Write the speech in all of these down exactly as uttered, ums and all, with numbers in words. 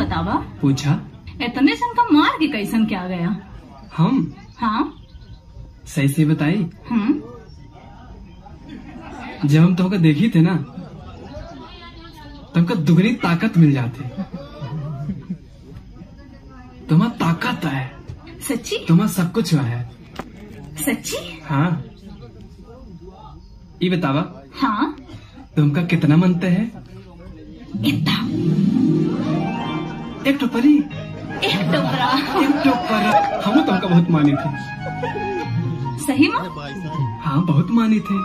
बतावा। पूछा। इतने सन का मार के कैसन क्या गया? हम? हाँ सही से बताई। हम्म। जब हम तो देखी थे ना तुमका दुगनी ताकत मिल जाती। तुम्हारा ताकत है। सच्ची? तुम्हारा सब कुछ हुआ है। सच्ची? हाँ। ये बतावा। हाँ। तुमका कितना मनते है? इतना। एक टोपरी। एक टोपरा। एक टोपरा। हम तुमका बहुत मानी थे। सही माँ? हाँ बहुत मानी थे।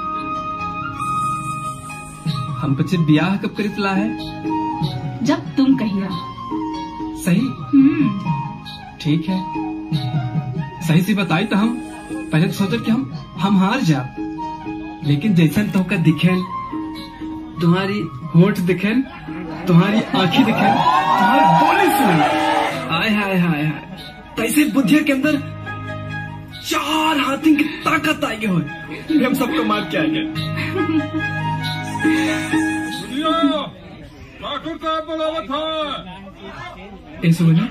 हम बच्चे ब्याह कब करी तला है? जब तुम कहिया। सही? हम्म। ठीक है। सही से बताई तो हम पहले तो सोचे कि हम हम हार जा, लेकिन जैसा तो का दिखेन, तुम्हारी होठ दिखेन, तुम्हारी आंखें दिखेन, तुम्हारी बोली सुनी, आय हाय हाय हाय, कैसे बुद्धिया के अंदर चार हाथी की ताकत आई हो, हम सबको मार के आएंगे। ठाकुर साहब बुलावा था। ऐसे बोला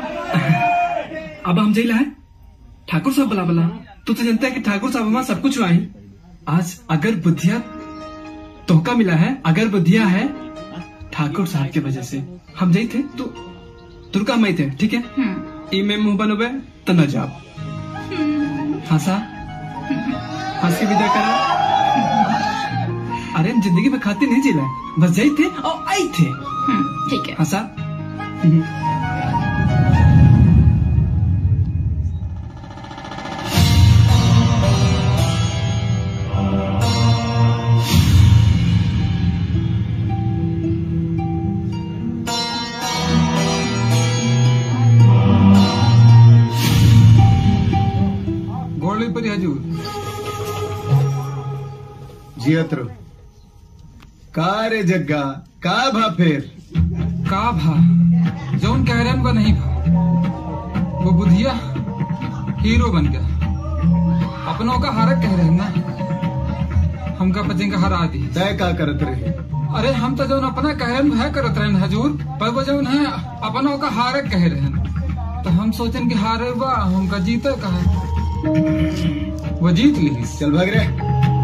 अब हम जैला है ठाकुर साहब बुला बुला। तू तो जानता है कि ठाकुर साहब हमारा सब कुछ हुआ है। आज अगर बुद्धिया तोहका मिला है, अगर बुद्धिया है ठाकुर साहब की वजह से हम जाई थे तो तुरका मई थे। ठीक है ई में मुंह बनोबे तो न जाओ। हंसा हंस के विदा करा। अरे हम जिंदगी में खाते नहीं जिला, बस जाई थे और आई थे। ठीक है। हंसा। जियत्रो का रे जग्गा का भा फिर का भा जौन कह रहे बा नहीं भा। वो बुधिया हीरो बन गया। अपनों का हारक कह रहे ना, हमका बच्चे का हरा दी। तय का करत रहे? अरे हम तो जौन अपना कह रहे वह करत रहे हजूर, पर वो जौन है अपनों का हारक कह रहे तो हम सोचन कि हारे बा हमका जीते कहा, वो जीत ली। चल भाग रे।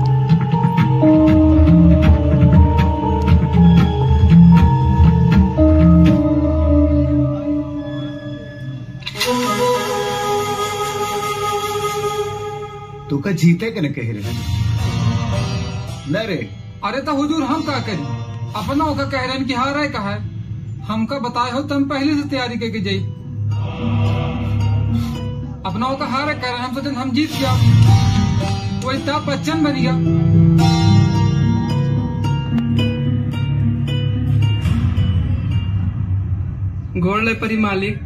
तू का जीते के न कह रहे न रे? अरे तो हुजूर हम का करी, अपनों का कह रहे कि हार है कहा है, हमका बताए हो तुम पहले से तैयारी करके जाई। अपनों का हार है कह रहे हम सोचे हम जीत गया, वो इतना बच्चन बन गया। गोड़ परी मालिक।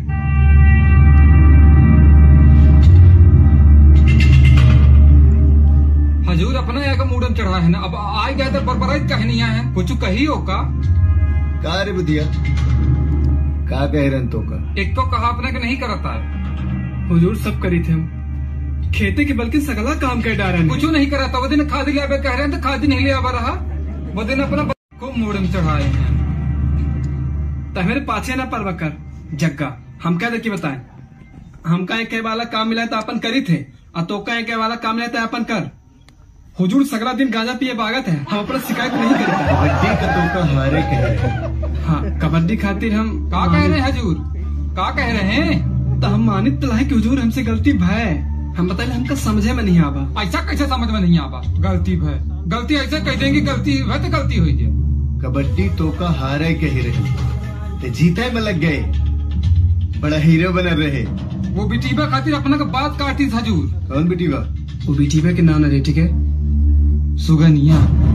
हजूर अपना यहाँ का मूडन चढ़ा है ना, अब आए गए तो बरबराइत कहनिया है, कुछ कही हो का? का रे बुधिया का कह रहे तो का? एक तो कहा अपने के नहीं करता है। हुजूर सब करी थे हम, खेती के बल्कि सगला काम कर डारे। कुछ नहीं करा था। वो दिन खाद लिया कह रहे हैं तो खाद नहीं लिया रहा। वो दिन अपना को मूडन चढ़ाए हैं तो मेरे पाछे ना पर कर जग्गा। हम क्या देखिए बताए, हमका एक वाला काम मिला था अपन करी थे, और तो का एक वाला काम मिला था अपन कर। हुजूर सगरा दिन गांजा पिए बागत है, हम अपना शिकायत नहीं करते। कबड्डी का तो का हारे कह रहे। हाँ कबड्डी खातिर हम का कह रहे हैं हजूर, का कह रहे हैं? तो हम मानित तो है कि हुजूर हमसे गलती भय, हम बताइए हमका समझे में नहीं आवा। ऐसा कैसे समझ में नहीं आवा? गलती भय गलती ऐसे कह देंगे गलती भय तो गलती हुई है। कबड्डी तो का हारे कह रहे तो जीते में लग गए, बड़ा हीरो बन रहे। वो बिटीबा खातिर अपना का बात काटी हजूर। कौन बिटीबा? वो बिटीबा के नाम है ठीक है, सुगनिया।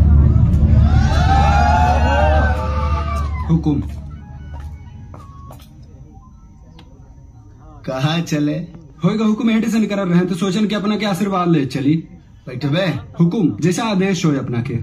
हुकुम। कहाँ चले? होएगा हुकुम हेटे से निकर रहे हैं तो सोचन के अपना के आशीर्वाद ले चली। बैठबे? हुकुम जैसा आदेश हो अपना के।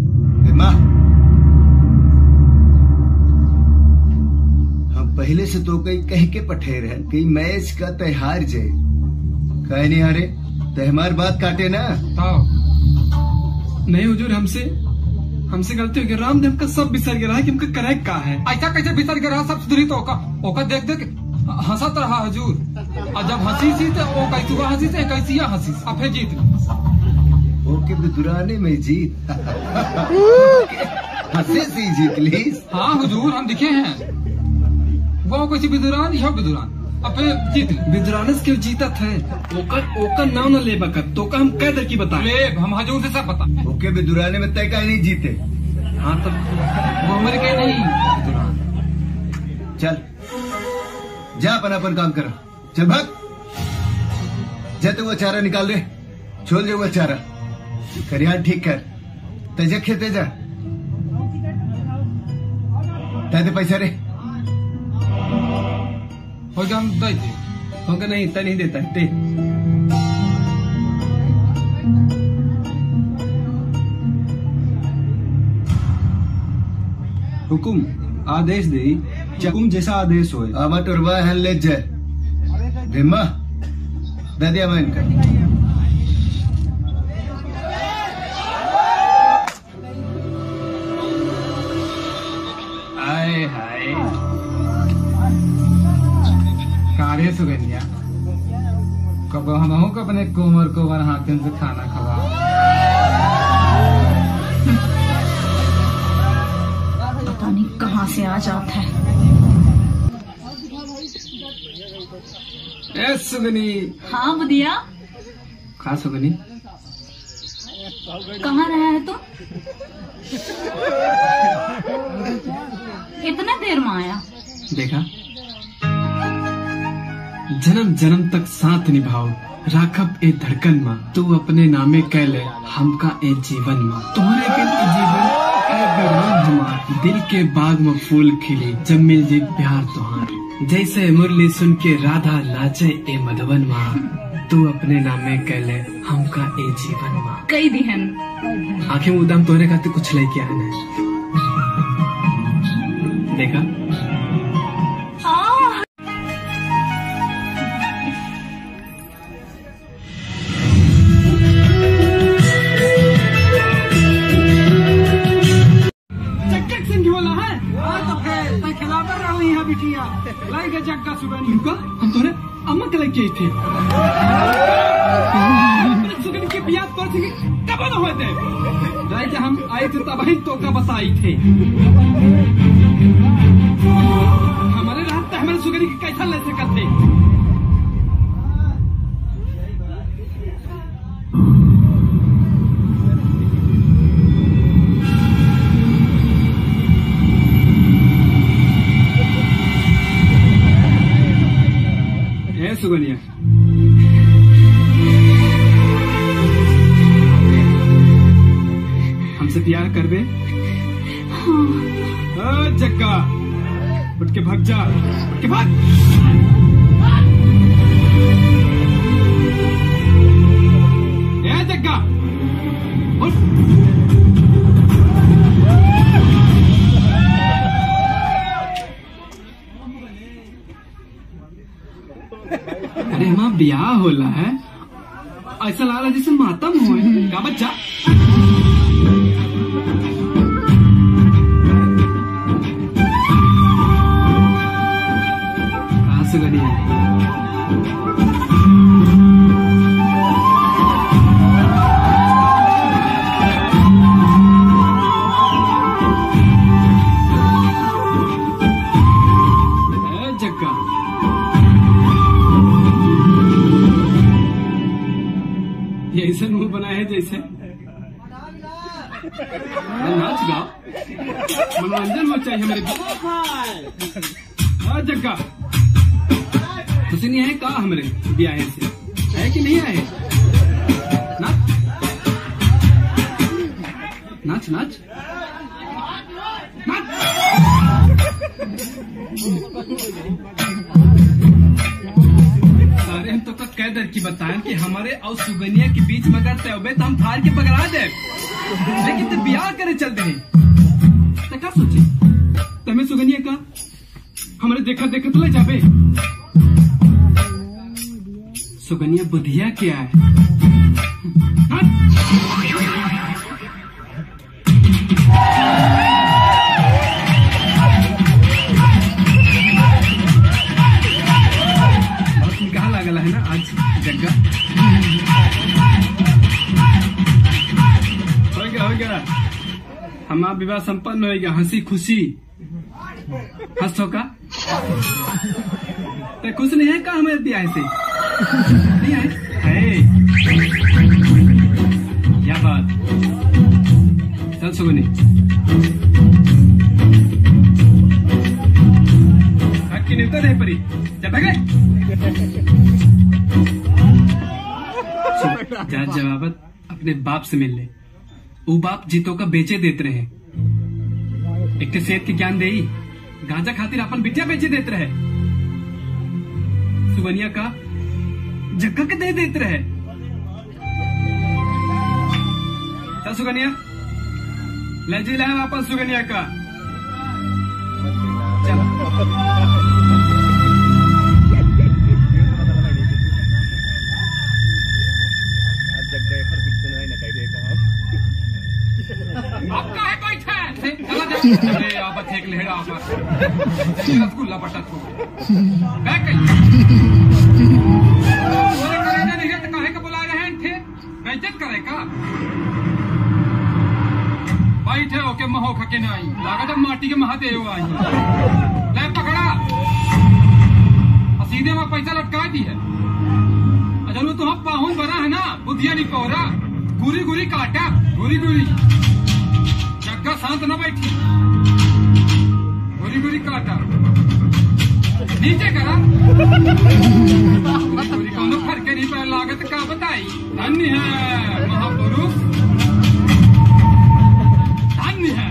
हम पहले से तो कई कह के पठे रहे कई मैच का त्योहार जाए, कह नहीं हारे तो हमारी बात काटे ना। नहीं हुजूर हमसे हमसे गलती हो गई। रामदेव का सब बिसर गया है कि हमका करेक्ट का है। ऐसा कैसे बिसर गया सब सुधरी तो ओका ओका देख देख हंसत रहा हजूर। और जब हंसी सी तो वो कैसुआ हंसी से कैसिया हंसी अब फिर जीत ली। ओके बिदुराने में जीत हंसे सी जीत ली। हाँ हुजूर हम दिखे हैं वो कैसी बिदुरान यह बिदुरान अब फिर जीत ली। बिदुरानस क्यों जीतत है? ओकर ओकर नाम न ले बकत तो का हम कह दर की बता ले हम हजूर से सब बता। ओके बिदुराने में तय का नहीं जीते। हाँ तब वो हमारे कहे नहीं बिदुरान। चल जा अपन अपन काम कर। चल भाग जा तो वो चारा निकाल ले। छोड़ दे वो चारा करियान ठीक कर तेजा खेते जा ताते पैसा रे हो गया हम दे दे होगा नहीं इतना नहीं देता है दे। हुकुम आदेश दे हुकुम जैसा आदेश होए। आमा टुरबा है ले जाए धिम्मा दे दिया मैं इनका। आए हाय कार्य सुगंधिया कब हम को अपने कोमर को वर हाथन से खाना खवा। पता नहीं कहाँ से आ जाता है। ए सुगनी। हाँ बुधिया खा सुगनी कहाँ रहा है तुम? इतना देर में आया। देखा जन्म जन्म तक साथ निभाओ राखब ए धड़कन माँ तू अपने नामे कह ले हमका ए जीवन माँ तुम्हारे बिन ए जीवन ए बेराम हमार दिल के बाग में फूल खिले जब मिल जी प्यार तुहार जैसे मुरली सुन के राधा लाचे ए मधवन माँ तू अपने नामे कह ले हमका ए जीवन माँ। कई दिहन आंखें उदाम तोहरे खाते कुछ लेके आना देखा। हम तोरे अम्मा के लगे थे सुगन के बियाह पर थे कब न हुए थे रात हम आए थे तब ही तो का बताई थे हमारे रात हमारे सुगन की कैसा ले सकते थे। सुगनिया हमसे प्यार कर बे? हाँ। जग्गा उठ के भाग जा उठ के भाग। ए जग्गा उठ। अरे माँ ब्याह होला है ऐसा लग रहा जैसे मातम हुए का बच्चा। कहाँ से बनी है? जग्गा ऐसा मुंह बनाया है जैसे नाच गाओ मनोरंजन हो चाहिए हमारे जग्गा तुझे नहीं है कहा हमारे ब्याह से है कि नहीं आए? नाच नाच नाच नाच। सारे हम तो का कैदर की बताएं कि हमारे और सुगनिया के बीच में अगर तय तो हम फाड़ के पकड़ा दे लेकिन तो ब्याह करे चल रहे तो क्या सोचे तमें सुगनिया का हमारे देखा देखा तो ले जाबे। सुगनिया बुधिया क्या है? है ना आज जग्गा। हो गया हो गया, हमारा विवाह संपन्न हो गया। हंसी खुशी हंस का तो खुश नहीं है का हमें ब्याह से नहीं है, है। क्या बात। चल सुगनी की निकल रहे परी जा जवाबत अपने बाप से मिल ले। वो बाप जीतो का बेचे देते रहे, एक सेहत के ज्ञान दे गांजा खातिर अपन बिटिया बेचे देते रहे, सुगनिया का जग्गा के दे देते रहे। चल सुगनिया ले जी लाए वापस सुगनिया का। चल आप काहे बैठे? अरे आप एक लेड़ा आप रसगुल्ला पटत हो बैठ गई। बोले करे ना नहीं तो काहे का बुला रहे हैं थे? बेइज्जत करे का? बैठे होके महो खके ना आई, लागा जब माटी के महादेव आई। ले पकड़ा सीधे में पैसा लटका दी है। अजल वो तो हम पाहुन बना है ना, बुद्धिया नहीं पौरा, गुरी गुरी काटा, गुरी गुरी जग्गा शांत न बैठी, गुरी गुरी काटा नीचे करा। गुरी गुरी कौन फर्क नहीं पड़ा, लागत का बताई। धन्य है महापुरुष, धन्य है।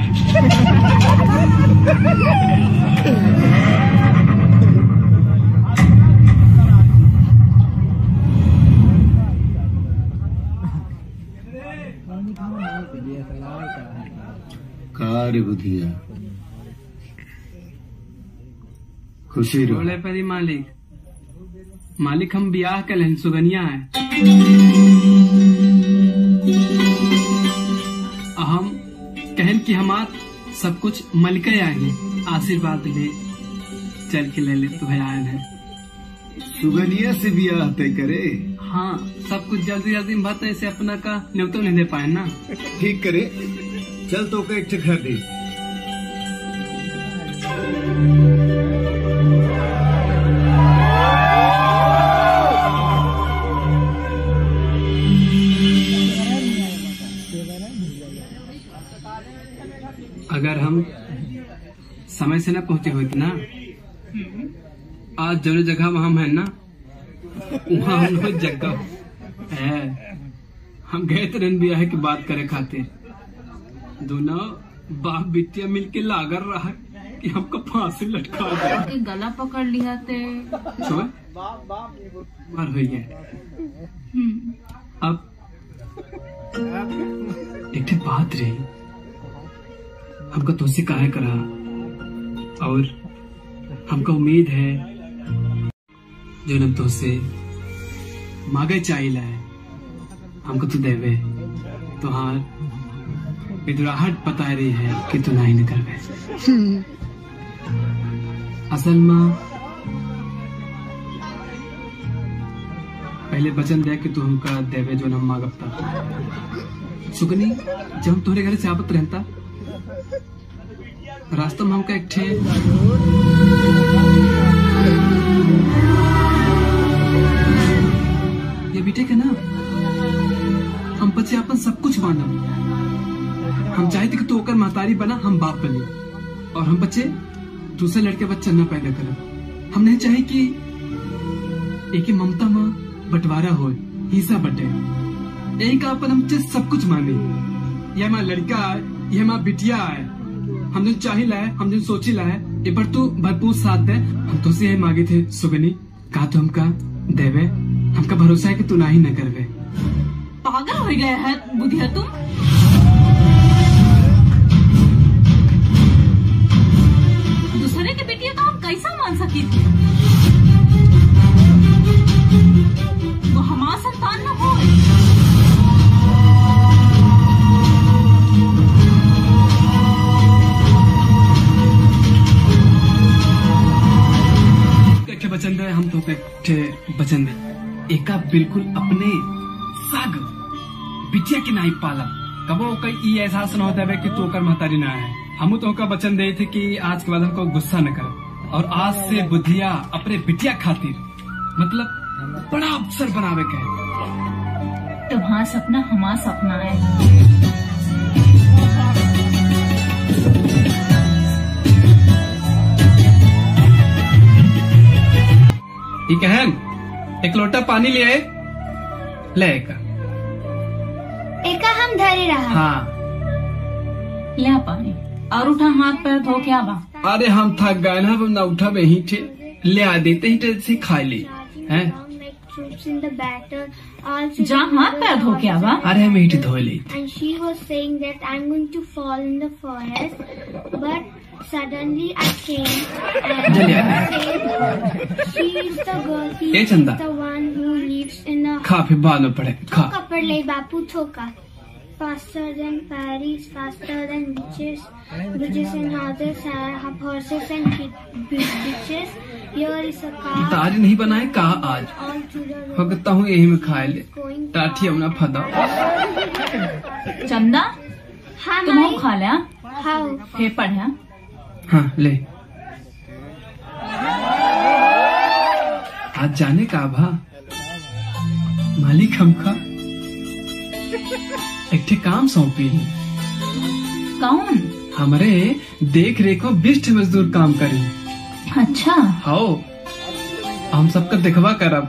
कार्य बुधिया खुशी रोले परी मालिक, मालिक हम ब्याह के लेन सुगनिया है। हम कहन कि हमार सब कुछ मलके आएंगे, आशीर्वाद ले चल के ले ले तुम्हें आयन है। सुगनिया से ब्याह तय करे? हाँ, सब कुछ जल्दी जल्दी में बात ऐसे अपना का न्योता नहीं दे पाए ना। ठीक करे, चल तो का एक घर दे। अगर हम समय से ना पहुंचे होते ना, आज जो जगह वहां हम है ना, वहाँ हम लोग जगह है। हम गए थे रन ब्याह की बात करे खातिर, दोनों बाप बिटिया मिलके लागर रहा कि हमको फांसी लटका दे। गला पकड़ लिया थे, छोड़ मार हो गया। अब एक बात रही, हमको तुझसे काहे करा, और हमको उम्मीद है जो न तुझसे मांगे चाहिए है, हमको तू देवे। तो हाँ विद्राहट बता रही है कि तू नहीं न करवे। असल में पहले वचन दे कि तू हमका देवे जो न मांगता। सुगनी जब हम तोहरे घर से आपत रहता, रास्ता में हमका एक ठे ये बेटे के ना, हम बच्चे अपन सब कुछ मानब। हम चाहते कि तू होकर महतारी बना, हम बाप बने, और हम बच्चे दूसरे लड़के बच्चा न पैदा करब। हम नहीं चाहे कि एक ही ममता में बंटवारा हो, हिस्सा बटे। यही का अपन हम सब कुछ माने। यह हमारा लड़का है, यह हमारा बिटिया है। हम जो चाही लाए, हम जो सोची लाए, एक बार तू भरपूर साथ दे। हम तो से यही मांगे थे सुगनी, कहा तो हमका देवे। हमका भरोसा है कि तू ना ही न करवे। पागल हो गया है बुधिया तुम। दूसरे के बेटिया का हम कैसा मान सकी थी? वो हमारा संतान न हो। वचन दे, हम तो वचन दे। एका बिल्कुल अपने साग बिटिया के नाई पाला। कबो कई एहसास न होता है कि तो कर महतारी ना है। हम तो का वचन दे थे कि आज के बाद हमको गुस्सा न कर, और आज से बुधिया अपने बिटिया खातिर मतलब बड़ा अवसर बनावे के है। तुम्हारा सपना हमारा सपना है। कहन एक लोटा पानी ले आए। ले एका एका हम धरे रहा। हाँ ले पानी और उठा हाथ पैर धो के आवा। अरे हम थक गए ना, ना उठा वही थे, ले आ देते ही थे खा ली हैं। जा हाथ पैर धो के आवा। अरे हम ही धो ली। And she was saying that I'm going to fall in the forest, but suddenly I came and saved her. She is the girl. She A is चंदा, the one who lives in a. खा फिर बाद में पड़े खा। थोका पढ़ ले बापू थोका। Faster than fairies, faster than witches, witches and houses have horses and bitches. Here is a car. तारी नहीं बनाए कहा आज। All to the road. भगता हूँ यही में खाए ले। टाठी अपना फदा। चंदा हाँ तुम माई। खा लिया? हाँ। हे पढ़ा। हाँ ले। आज जाने का भा मालिक हमका एक ठे काम सौंपी। कौन? हमारे देख रेख में बीस मजदूर काम करी। अच्छा हाओ हम सबका दिखवा करब।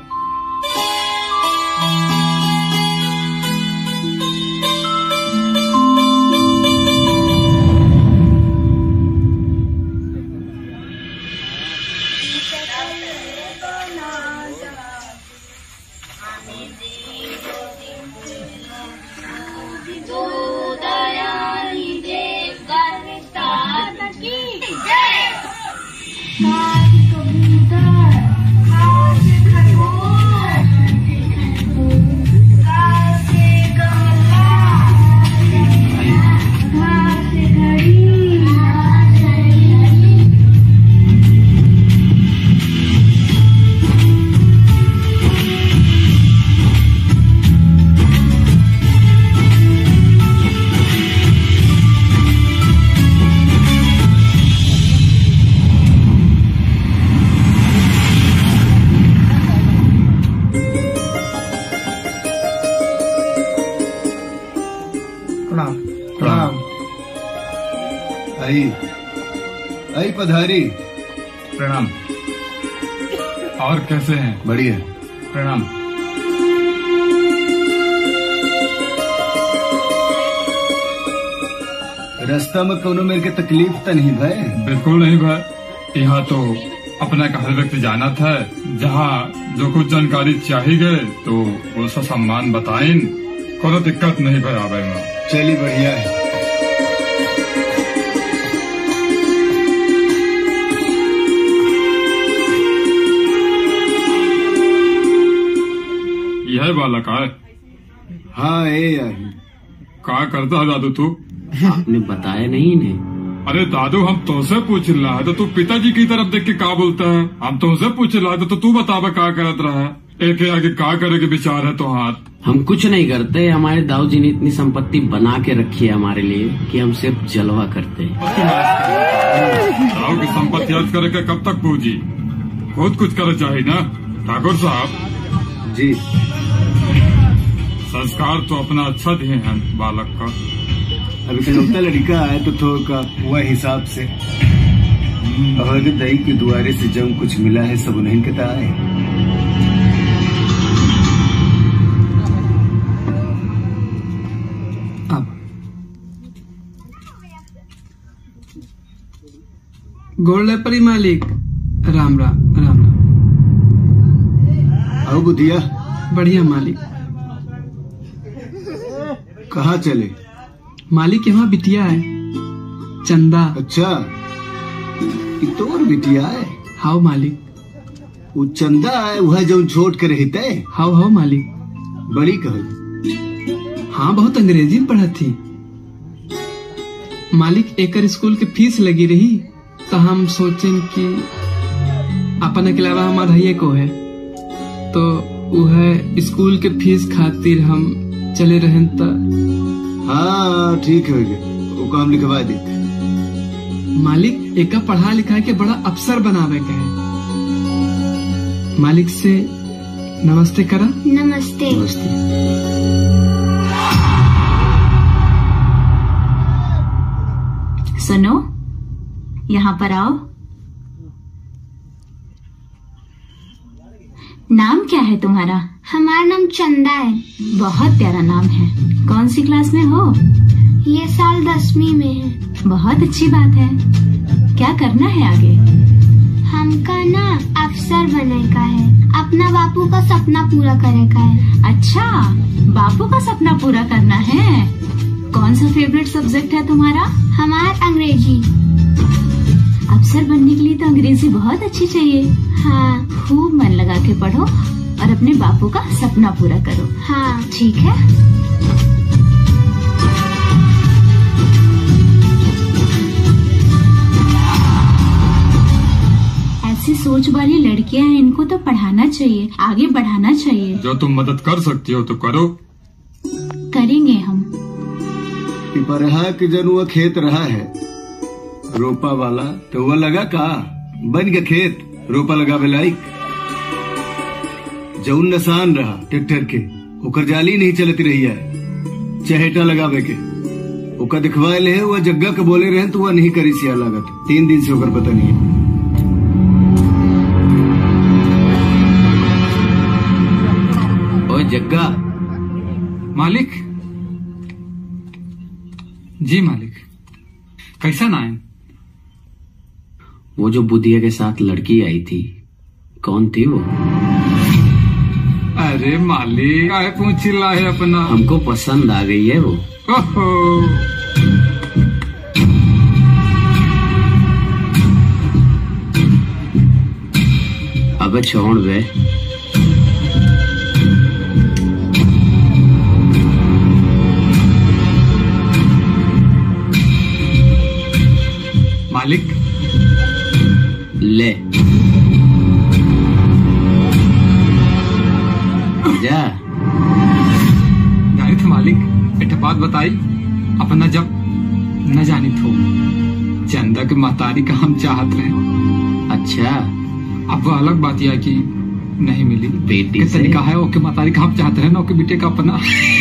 आई आई पधारी। प्रणाम। और कैसे हैं? बढ़िया। प्रणाम। रास्ता में कोनो मेरे के तकलीफ तो नहीं भाई? बिल्कुल नहीं भाई, यहाँ तो अपना का हर व्यक्ति जाना था। जहाँ जो कुछ जानकारी चाहिए गए तो वो सब सम्मान बताइन। कोनो दिक्कत नहीं भाई आवे में। चली बढ़िया है। यह बालक है? हाँ ए आई। क्या करता है दादू तू? आपने बताया नहीं इन्हें? अरे दादू हम तुमसे पूछ रहा है तो तू पिताजी की तरफ देख के क्या बोलता है? हम तुमसे पूछ रहा है तो तू बतावा क्या करत रहा है? एक आगे क्या करे के विचार है तो हाथ? हम कुछ नहीं करते। हमारे दाऊ जी ने इतनी संपत्ति बना के रखी है हमारे लिए कि हम सिर्फ जलवा करते हैं। दाऊ की संपत्ति याद करे के कब तक पूजी? खुद कुछ करे चाहिए ना ठाकुर साहब जी। संस्कार तो अपना अच्छा दिए हैं बालक का। अभी इकलौता लड़का है तो थोड़ा हुआ हिसाब से। अब अगर दही के दुआरे से जब कुछ मिला है सब उन्हीं के है। अब गोल्ड परी मालिक राम राम राम राम। आओ बुधिया। बढ़िया मालिक। कहाँ चले? मालिक यहाँ बिटिया है चंदा। अच्छा तोर बिटिया है? हाउ मालिक। वो चंदा है वह जो छोट के रहते? हाउ हाउ मालिक। बड़ी कह। हाँ बहुत अंग्रेजी में पढ़ा थी मालिक। एकर स्कूल के फीस लगी रही तो हम सोचे कि अपन के अलावा हमारा ये को है तो वो है स्कूल के फीस खातिर हम चले रहन त। हाँ ठीक है, वो काम लिखवा दे। मालिक एका पढ़ा लिखा के बड़ा अफसर बनावे के है। मालिक से नमस्ते करा। नमस्ते। नमस्ते। सुनो, यहाँ पर आओ। नाम क्या है तुम्हारा? हमारा नाम चंदा है। बहुत प्यारा नाम है। कौन सी क्लास में हो? ये साल दसवीं में है। बहुत अच्छी बात है। क्या करना है आगे? हमका ना अफसर बने का है, अपना बापू का सपना पूरा करे का है। अच्छा, बापू का सपना पूरा करना है। कौन सा फेवरेट सब्जेक्ट है तुम्हारा? हमारा अंग्रेजी। अफसर बनने के लिए तो अंग्रेजी बहुत अच्छी चाहिए। हाँ। खूब मन लगा के पढ़ो और अपने बापू का सपना पूरा करो। हाँ ठीक है। ऐसी सोच वाली लड़कियां हैं, इनको तो पढ़ाना चाहिए, आगे बढ़ाना चाहिए। जो तुम मदद कर सकती हो तो करो। करेंगे हम। पिपरहा के जनुआ खेत रहा है रोपा वाला, तो वह लगा का बन के खेत रोपा लगावे लायक। जौन नसान रहा ट्रैक्टर के, ओकर जाली नहीं चलती रही है चहेटा लगावे के। ओकर दिखवाए ले वह जग्गा के बोले रहे तो वह नहीं करी सिया लागत। तीन दिन से ओकर पता नहीं है। ओए जग्गा। मालिक जी। मालिक कैसा नाम? वो जो बुधिया के साथ लड़की आई थी, कौन थी वो? अरे मालिक आए पूछ है अपना। हमको पसंद आ गई है वो। ओहो। अबे छोड़ बे। मालिक ले जा। जानी थे मालिक, एक बात बताई। अपना जब न जानी थो चंदा के महतारी का हम चाहत रहे। अच्छा। अब वो अलग बात यह कि नहीं मिली बेटी के से। तरीका है ओके महतारी का हम चाहते रहे ना, ओके बेटे का अपना।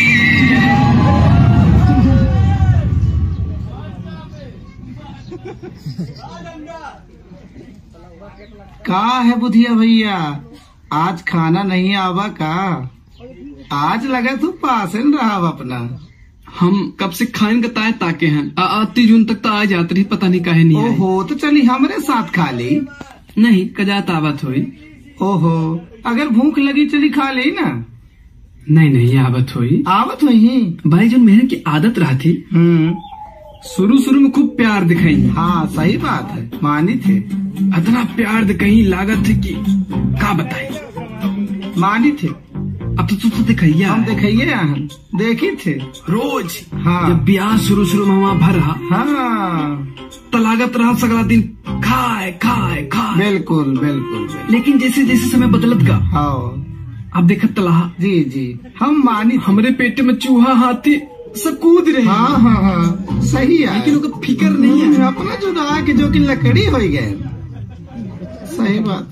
का है बुधिया भैया, आज खाना नहीं आवा का? आज लगा तू पासन रहा अपना। हम कब से खान का ताय ताके हैं। आ, आती जून तक तो आ जाती रही, पता नहीं काहे नहीं आई। ओहो, तो चली हमरे साथ खा ली। नहीं कजात आवत हुई। ओहो, अगर भूख लगी चली खा ली ना। नहीं नहीं आवत हुई। आवत हुई भाई जो मेहर की आदत रहा थी। हम्म। शुरू शुरू में खूब प्यार दिखाई। हाँ सही बात है, मानी थे। इतना प्यार दिखाई लागत थी कि का बताई। मानी थे। अब तो तू तो दिखाइया। हम दिखाइए हम देखी थे रोज। हाँ। जब ब्याह शुरू शुरू में वहाँ भर रहा। हाँ। तो लागत रहा सगला दिन खाए खाए खाए। बिल्कुल बिल्कुल, बिल्कुल। लेकिन जैसे जैसे समय बदलत गा। हाँ। अब देखत तलाहा। जी जी, हम मानी। हमरे पेट में चूहा हाथी सब कूद रहे। हाँ हाँ हाँ सही है, लेकिन उनका फिक्र नहीं है। अपना जुड़ा के जो कि लकड़ी हो गए। सही बात।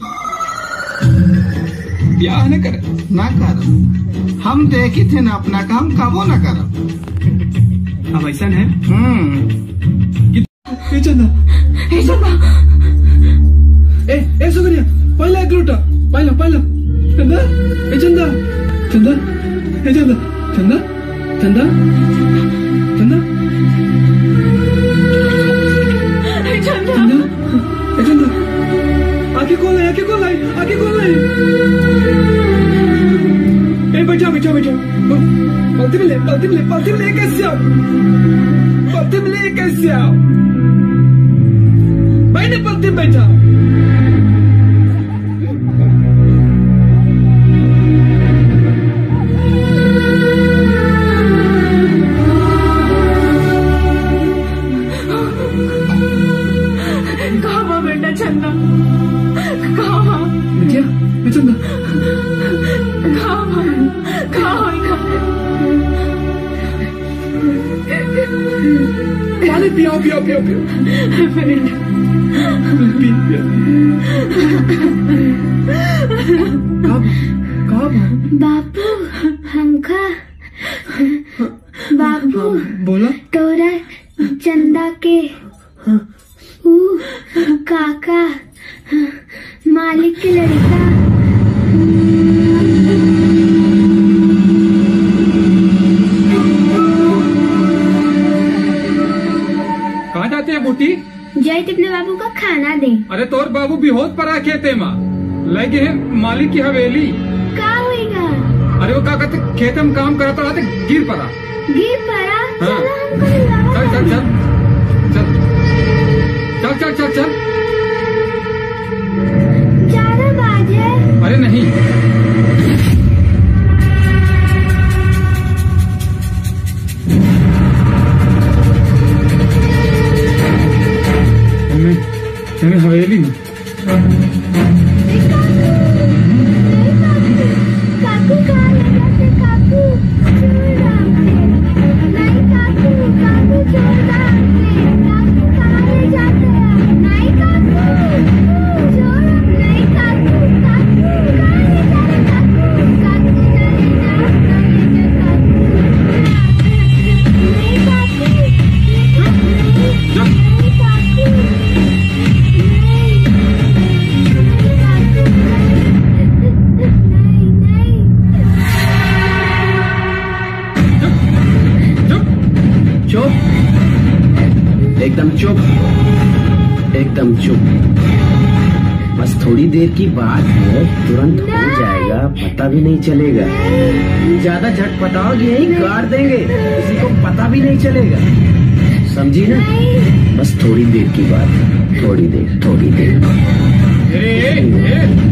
ब्याह न करे ना कर। हम देखी थे ना अपना काम, कबो न कर। अब ऐसा है। हम्म। ए चंदा, ए चंदा, ए ए सुगनिया, पहला एक लोटा, पहला पहला। चंदा, ए चंदा, चंदा, ए चंदा, चंदा, चंदा, चंदा, चंदा, चंदा, ए चंदा, आके कौन है, आके कौन है, आके कौन है? ए बैठा बैठा बैठा, पलती में ले, पलती में ले, पलती में ले कैसे आओ, पलती में ले कैसे आओ, मैंने पलती में बैठा। चंदा कहाँ? बिटिया, चंदा कहाँ? पानी पियो पियो पियो पियो कब कब बापू हमका बापू बोला तोरा चंदा के ऊ काका मालिक के लड़का कहाँ जाते हैं बूटी? जय अपने बाबू का खाना दे। अरे तोर बाबू भी होत पड़ा खेते में लगे है मालिक की हवेली। का होएगा? अरे वो क्या कहते खेते में काम करता रहा गिर पड़ा। गिर पड़ा? हाँ। चलो हमको चल चल चल चल चल चल चल चार बाजे। अरे नहीं हमें हवेली में काकू कहाँ ले जाते? काकू नहीं काकू काकू छोड़ दे। काकू कहाँ ले जाते हैं? नहीं काकू छोड़ नहीं काकू काकू कहाँ ले जाते? काकू काकू नहीं जा नहीं जा काकू नहीं काकू नहीं काकू चुप एकदम चुप एकदम चुप। बस थोड़ी देर की बात है, तुरंत हो जाएगा, पता भी नहीं चलेगा। ज्यादा झटपटाओगे यही गाड़ देंगे, किसी को पता भी नहीं चलेगा, समझी ना? बस थोड़ी देर की बात है, थोड़ी देर थोड़ी देर। ए, ए, ए।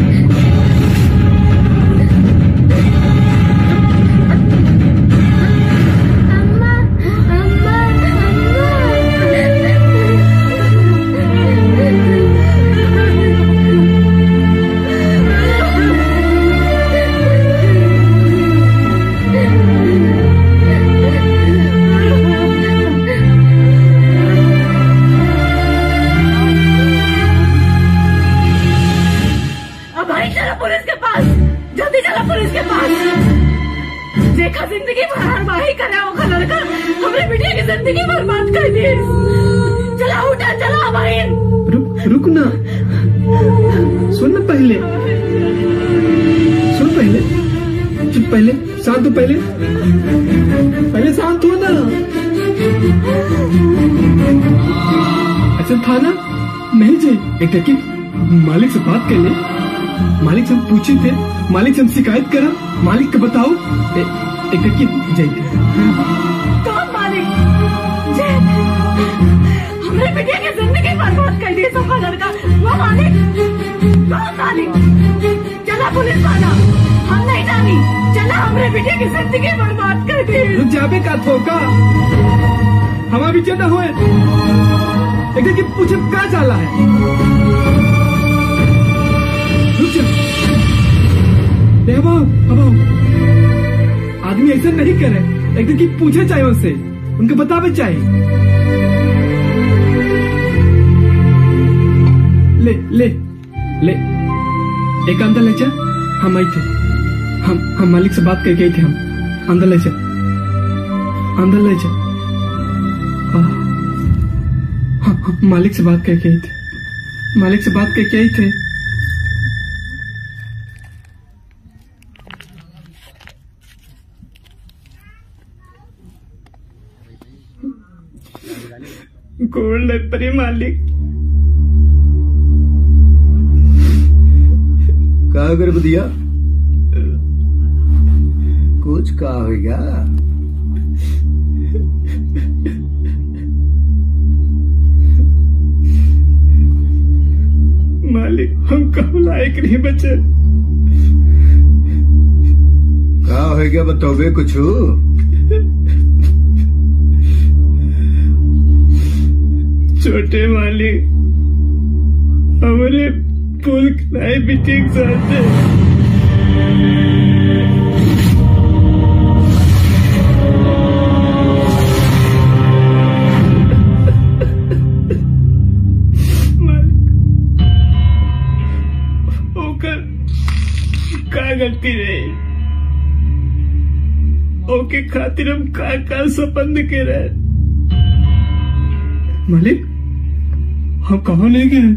पुलिस के पास, जल्दी चला पुलिस के पास। देखा जिंदगी भर हरवाही करे वो लड़का हमने बेटिया की जिंदगी बर्बाद कर दी। चला उठा चला भाई। रुक रुक ना, सुन ना पहले, सुन पहले, चुप पहले, शांत हो पहले, पहले शांत हो ना। अच्छा था ना, नहीं जी एक टकी मालिक से बात कर ले। मालिक से हम पूछे थे, मालिक से हम शिकायत करा, मालिक को बताओ। ए, एक टकी जय कौन मालिक? जय हमने बेटिया की जिंदगी बर्बाद कर दी सबका लड़का। वो मालिक कौन मालिक? चला पुलिस वाला, हम नहीं जानी। चला हमने बेटिया की जिंदगी बर्बाद कर दी। रुक जाबे का थोका, हमारा भी चेता हुए। एक टकी पूछे क्या चाला है? रुक जा, अब अब आदमी ऐसा नहीं करे। एक टकी पूछे चाहिए उनसे, उनको बतावे चाहिए। ले ले ले एक अंदर ले जा। हम आई थे, हम हम मालिक से बात करके आई थे। हम अंदर ले जा, अंदर ले जा। हाँ, हाँ, मालिक से बात करके आई थे, मालिक से बात करके आई थे। गोल्ड परी मालिक कहा कर दिया कुछ कहा होगा। मालिक हम कब लायक नहीं बचे। कहा होगा बताओगे कुछ? छोटे मालिक हमारे पुल किराए भी ठीक साथ का गलती रहे, ओके खातिर हम का का सपन के रहे। मालिक हम कहाँ ले गए?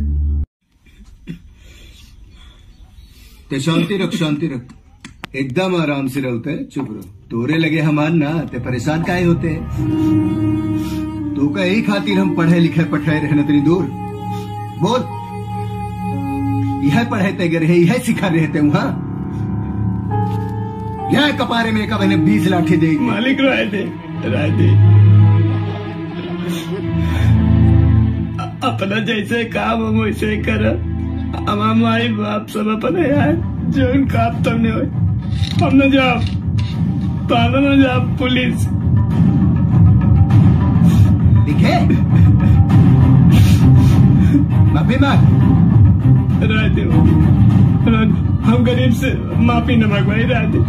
ते शांति रख, शांति रख, एकदम आराम से रहते, चुप रहो। तोरे लगे हमान ना ते परेशान काहे होते हैं? तो का यही खातिर हम पढ़े लिखे पठाए रहने तेरी दूर बोल। यह पढ़ाते गए रहे, यह सिखा रहे थे वहां। यह कपारे में का मैंने बीस लाठी दे। मालिक राय दे, राय दे। अपना जैसे काम हम वैसे कर। हमारा माई बाप सब अपने यार जो उनका आप तुमने हो, हम न जाओ पाना न जाओ पुलिस दिखे माफी मांग। राय दे, हम गरीब से माफी न मांगवाई। राय दे।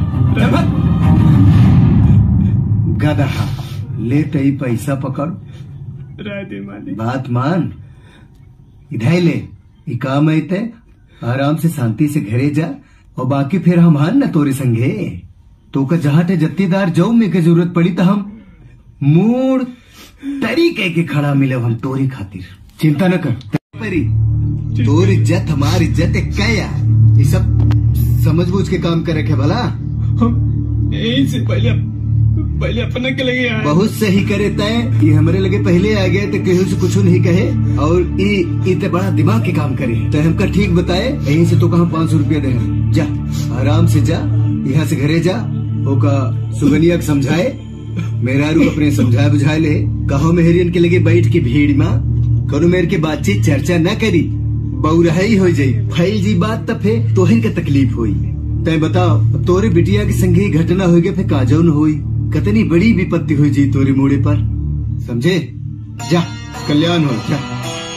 गधा ले तई पैसा पकड़। राय दे मालिक। बात मान, इधर ले ये काम आते, आराम से शांति से घरे जा और बाकी फिर हम हान न तोरे संगे। तो का जहाँ ते जत्तीदार जाऊ में के जरूरत पड़ी तो हम मोड़ तरीके के खड़ा मिले हम तोरी खातिर। चिंता न कर परी, तोर इज्जत हमारी इज्जत एक क्या, ये सब समझ बूझ के काम करे के भला। हम यही से पहले पहले अपने के लगे आए। बहुत सही करे तय, ये हमारे लगे पहले आ गए तो केहू से कुछ नहीं कहे और ये इतने बड़ा दिमाग के काम करे तो हमका ठीक बताए। यहीं से तो कहा पाँच सौ रुपया दे, जा आराम से जा, यहाँ से घरे जा। ओका सुगनिया समझाए, मेरा रू अपने समझाए बुझाए ले। कहो मेहरियन के लगे बैठ के भीड़ में करो मेरे के बातचीत चर्चा न करी, बहुरहाई हो जाये, फैल जी बात तब फिर तोहर के तकलीफ हुई। तय बताओ तोरे बिटिया के संगे घटना हो गया फिर काजो न हुई, कतनी बड़ी विपत्ति हुई जी तोरे मोड़े पर, समझे? जा कल्याण हो जा।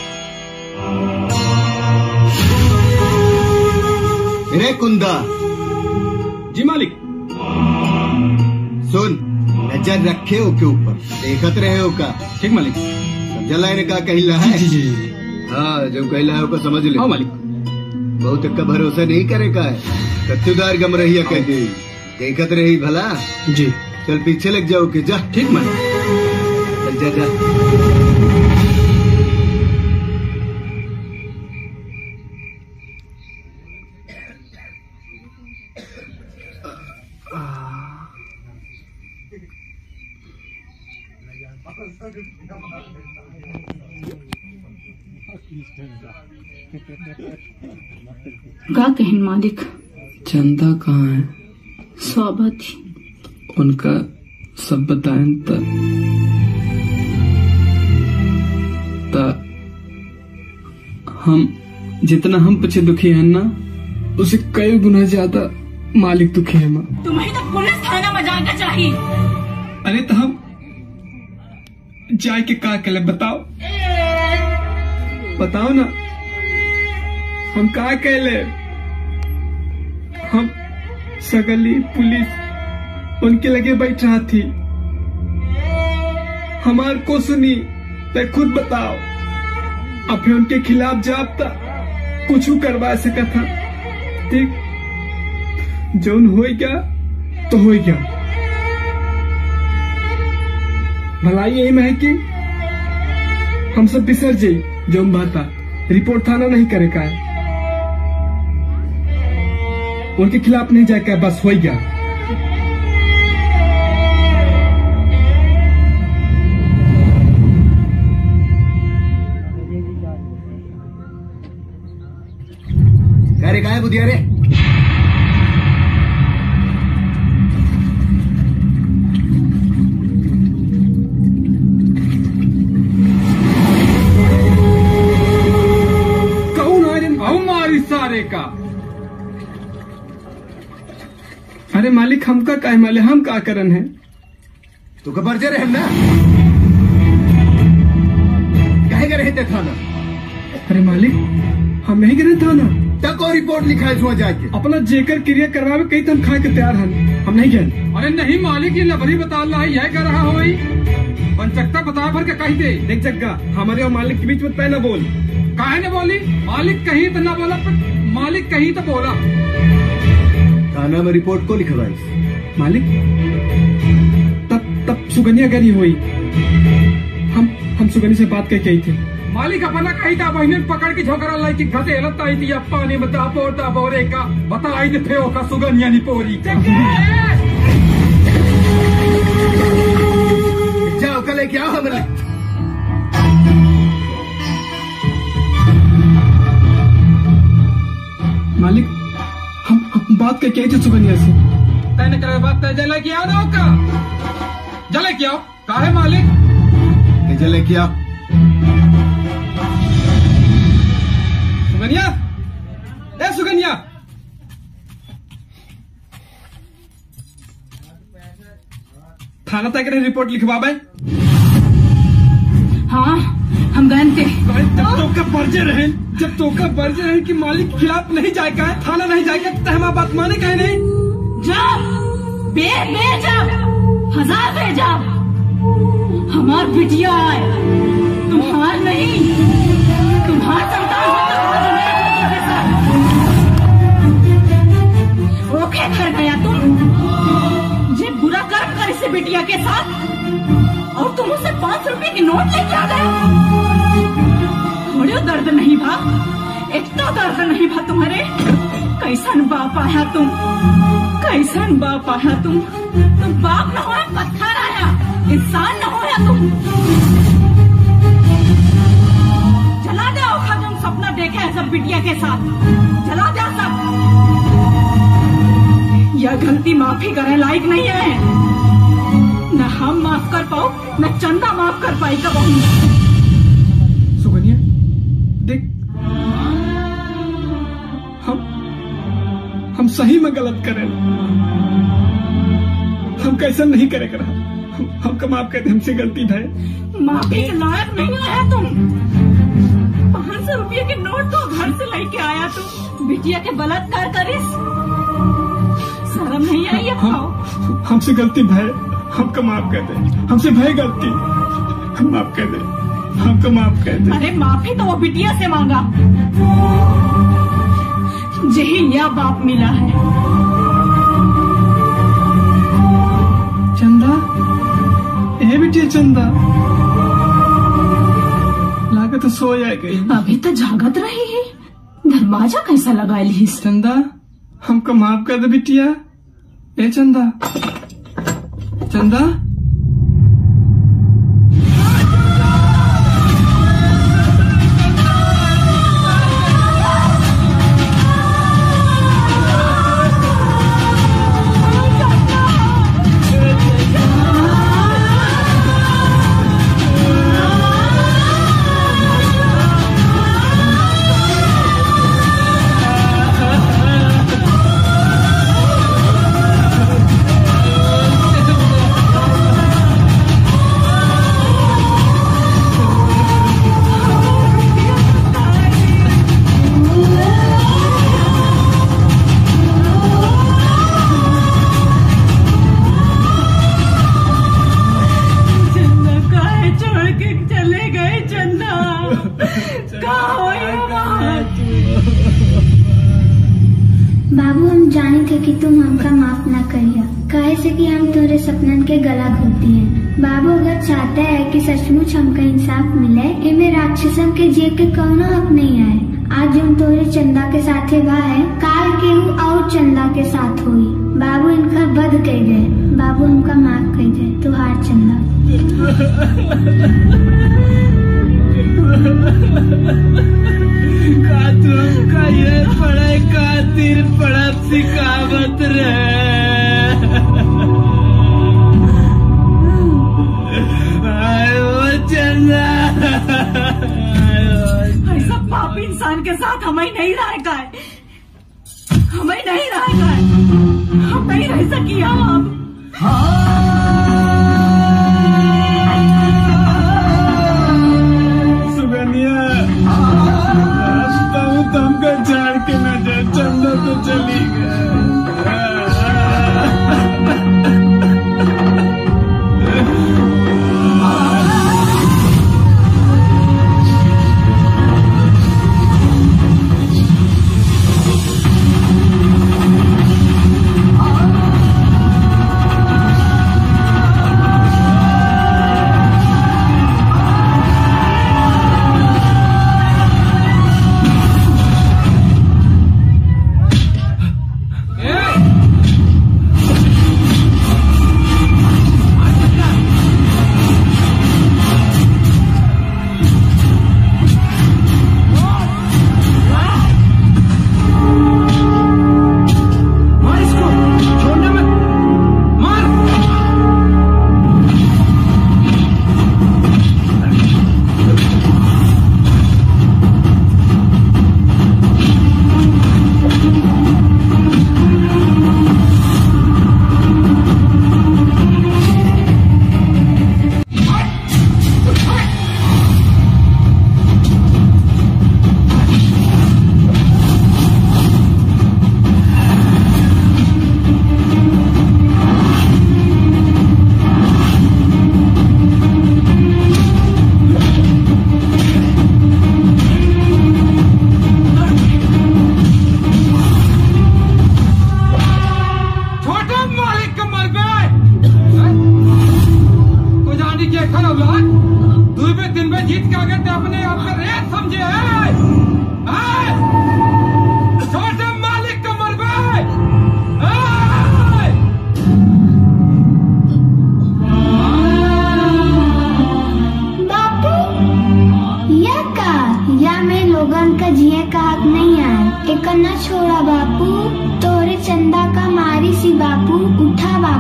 रे कुंदा। जी मालिक। सुन, नजर रखे हो के ऊपर, देखत रहे हो का। ठीक मालिक। समझला ने का कहिला है? जी जी। हाँ जो कहिला है वो समझ ले। हाँ मालिक। बहुत का भरोसा नहीं करे का है, कत्तुदार गम रही कह दे, देखत रही भला। जी चल पीछे लग जाओ के जा। ठीक मालिक। चल जा जा। का कहन मालिक? चंदा कहाँ है? शोभा थी, उनका सब बताएं त, त हम जितना हम पीछे दुखी हैं ना, उसे कई गुना ज्यादा मालिक दुखी है। माँ तुम्हें तो पुलिस थाना में जाकर चाहिए। अरे तो हम जाए के का कले बताओ, बताओ ना हम का कहले। हम सगली पुलिस उनके लगे बैठ रहा थी, हमार को सुनी तो खुद बताओ, अब फिर उनके खिलाफ जाब्ता कुछ करवा सका था। ठीक जो हो गया तो हो गया, भलाई यही में है कि हम सब बिसर जाये जो हम बाता, रिपोर्ट थाना नहीं करे का है, उनके खिलाफ नहीं जाए, बस हो गया। अरे का है बुधिया रे? कौन है हमारी सारे का? अरे मालिक हम का का है मालिक, हम का करन है? तो खबर जे रहे ना, कहे रहे थे थाना? अरे मालिक हम नहीं गए थाना, तक और रिपोर्ट लिखा है जाके अपना जेकर क्रिया करवावे कही तो हम खाए के तैयार हैं, हम नहीं गए। अरे नहीं मालिक, ये लभरी बता रहा है, यह कर रहा हो भाई, पंचकता बता भर के कही दे। देख जग्गा, हमारे और मालिक के बीच में तय न बोल। काहे ने बोली? मालिक कहीं तो न बोला, मालिक कहीं तो बोला। थाना में रिपोर्ट को लिखवाई? मालिक तब तब सुगनिया गरी हुई। हम हम सुगनी से बात करके आई थे। मालिक अपना कही था बहन पकड़ के झोकरा लाई की घसे लता आई थी पानी में दापो दापो रे का बता आई थे फेओ का सुगनिया नी पोरी जाओ कल क्या हमरे मालिक हम, हम बात करके आई थे सुगनिया से। तैने करे बात तय जले किया ना का जले क्या काहे मालिक जले क्या सुगनिया ए सुगनिया थाना तक रिपोर्ट लिखवा बे। हाँ हम गए थे। जब तो का पर्चे रहे जब तो का पर्चे रहे कि मालिक के खिलाफ नहीं जाए का थाना नहीं जाएगा तो हमारा बात माने कहे नहीं। जाओ बे बे जाओ हजार बे जाओ हमार बिटिया है तुम्हार नहीं तुम्हार संतान ओके कर गया तुम जे बुरा कर कर इसे बिटिया के साथ और तुम उसे पांच रुपए के नोट लेके आ गए। थोड़े दर्द नहीं भा इतना दर्द नहीं भा तुम्हारे। कैसन बाप आया तुम कैसन बाप आया तुम तुम बाप न होया पत्थर आया इंसान न होया तुम। चला जाओ खा तुम सपना देखे है सब बिटिया के साथ चला जाओ सब। यह गलती माफी करने लायक नहीं है। न हम माफ कर पाओ न चंदा माफ कर पाई कभी। सुगनिया देख हम हम सही में गलत करें हम कैसा नहीं करे करा हम हमको माफ कर दे हमसे गलती है। माफी के लायक नहीं आया तुम। पाँच सौ रुपये के नोट तो घर से लेके आया तुम बिटिया के बलात्कार करिस शर्म नहीं आई अब हम, हमसे गलती भय हमको माफ कर दे हमसे भय गलती हम माफ कर दे हमको माफ कर दे। अरे माफी तो वो बिटिया से मांगा यही यह बाप मिला है। चंदा ए बिटिया चंदा लागत तो सो जाए गई। अभी तो जागत रही है दरवाजा कैसा लगा ली। चंदा हमको माफ कर दे बिटिया। ए चंदा चंदा बाबू हम जाने थे कि तुम हमका माफ ना करिया काहे से कि हम तोरे सपनन के गला घोटी हैं। बाबू अगर चाहते है कि सचमुच हमका इंसाफ मिले इमे राक्षसन के जे के कौनो हक नहीं आए। आज हम तोरे चंदा के साथे बा है काल के हूँ और चंदा के साथ हुई। बाबू इनका बद कह दे बाबू हमका माफ कह दे तुहार चंदा। का तुमका ये पढ़ाई खातिर पढ़त सिखावत रहे। चंदा ऐसा पापी इंसान के साथ हमें नहीं रहेगा हमें नहीं रहेगा हम नहीं रह सकी अब। सुगनिया तुमको झाड़ के न जाए चंदा तो चली गए।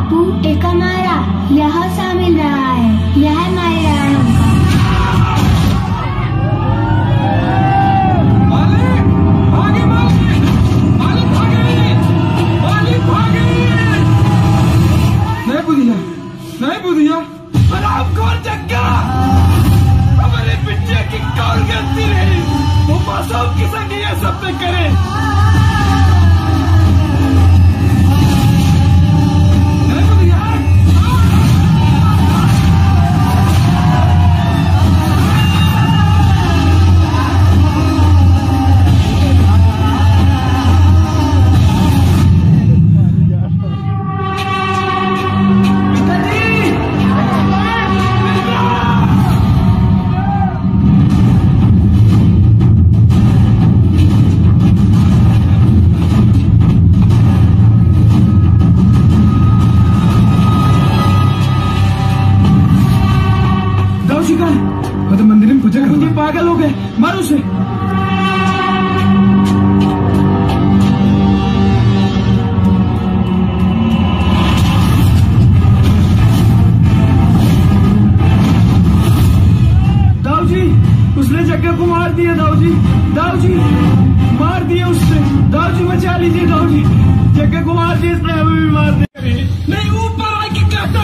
बापू एक हमारा यह सा मिल रहा है, यह है माया का। मालिक भागे, मालिक मालिक भागे, मालिक भागे। नहीं बुधिया, नहीं बुधिया, आराम कौन जग्गा, हमारे बिटिया की कौन गलती रही, वो मासूम की संग ये सब पे करे। मंदिर में पूजा कर, पागल हो गए, मारो उसे। दाऊ जी, उसने जग्गा को मार दिया। दाऊ जी, दाऊ जी मार दिया उसने। दाऊ जी बचा लीजिए। दाऊ जी जग्गा को मार दिया इसने, हमें भी मार दिया। नहीं ऊपर आके काटो।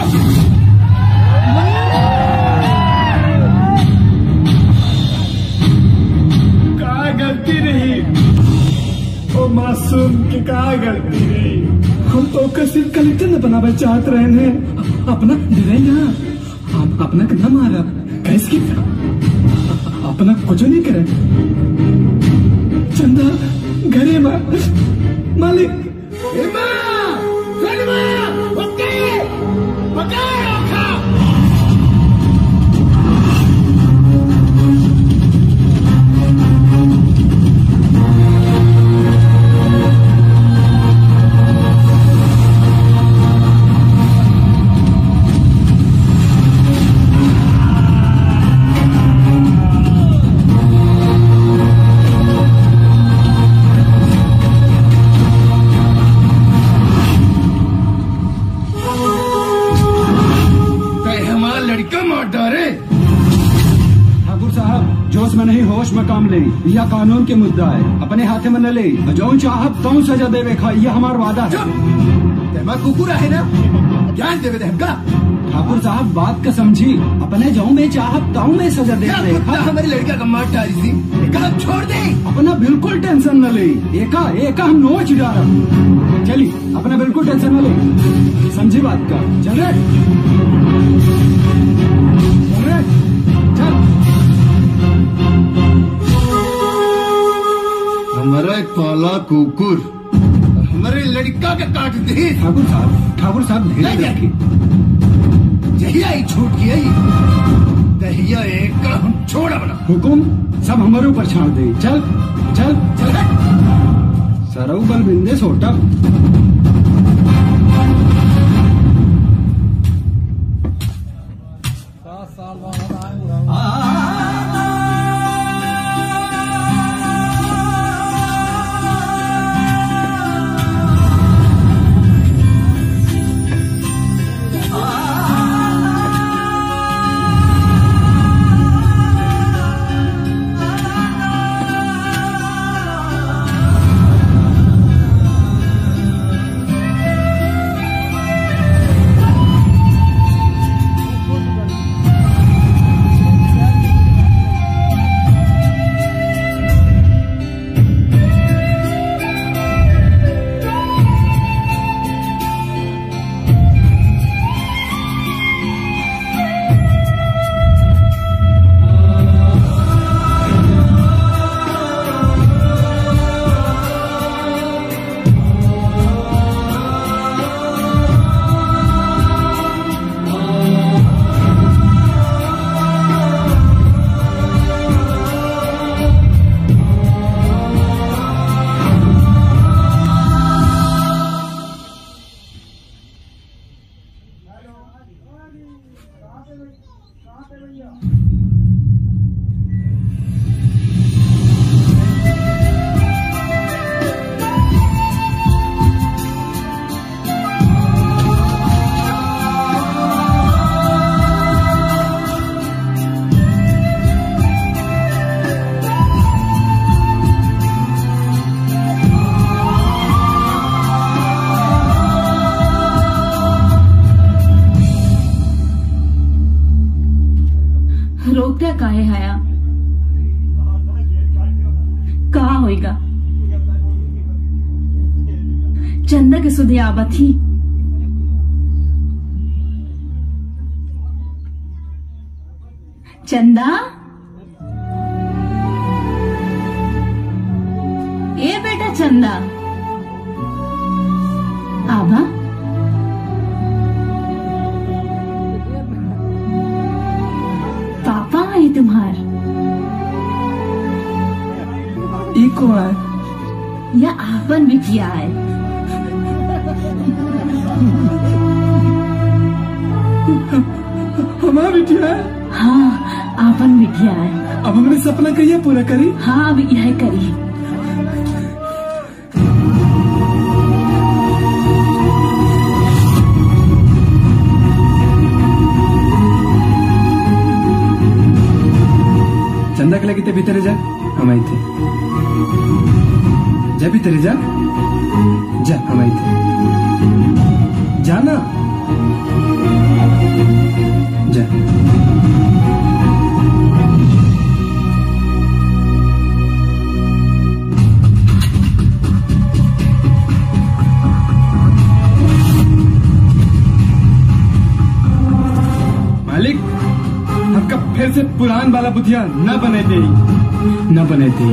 गलती रही ओ मासूम की, कहा गलती रही। हम तो ओकर सिर्फ कलेक्टर न बनावे चाहत रहे हैं, अपना डरे ना, हम अपना कितना मारा कैसे की अपना कुछ नहीं करे। चंदा घरे माँ मालिक जोश में नहीं होश में काम ले, यह कानून के मुद्दा है, अपने हाथे में न ले। जो चाहत तो सजा देवे खा, यह हमारा वादा है। कुकुर है ना, ज्ञान देवे दे हमका। ठाकुर साहब बात का समझी, अपने जाऊँ में चाहत ताऊ में सजा दे। हमारी लड़का का मार डाली थी, काम छोड़ दे। अपना बिल्कुल टेंशन न ले, एका एका हम नोच डाल। चली अपना बिल्कुल टेंशन न ले, समझी बात का। चल रे चल रे चल। हमारा एक पाला कुकुर हमारे लड़का का काट दे। ठाकुर साहब, ठाकुर साहब धीरे रखिए। जहिया ही छूट गई तहिया एक का हम छोड़ा बना। हुकुम सब हमारे ऊपर छाड़ दे। चल चल चल सरऊ बल बिंदे सोटा। काहे आया? कहा होएगा? चंदा के सुधे आवा थी। चंदा, ए बेटा चंदा, आभा पापा आए तुम्हार? इको आए या आपन बिटिया आए? हमारा बिटिया है? हाँ, आपन बिटिया है। अब हमने सपना कहिए पूरा करी? हाँ, अब यह करी। चंदा के लगे भीतर जा, हम आई थे। जा भीतर जा, जा हम आई थे। जाना जा। मालिक, हमका फिर से पुरान वाला बुधिया न बने थे, न बने थे।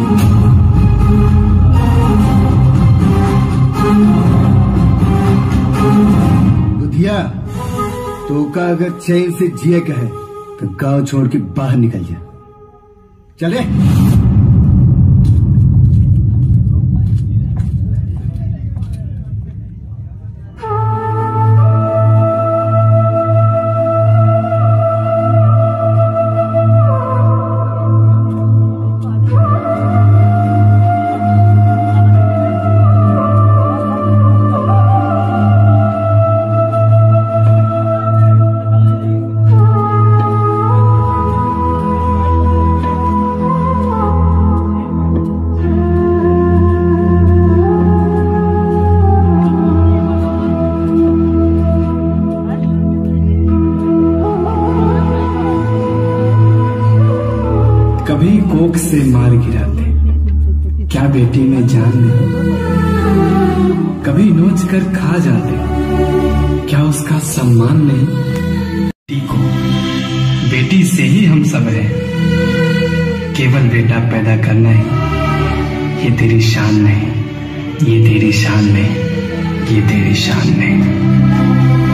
बुधिया, तो का अगर चैन से जिए कहे तो गांव छोड़ के बाहर निकल जा। चले। कभी कोख से मार गिराते, क्या बेटी में जान नहीं? कभी नोच कर खा जाते, क्या उसका सम्मान नहीं? बेटी को बेटी से ही हम सब हैं, केवल बेटा पैदा करना ही ये तेरी शान नहीं, ये तेरी शान नहीं, ये तेरी शान नहीं।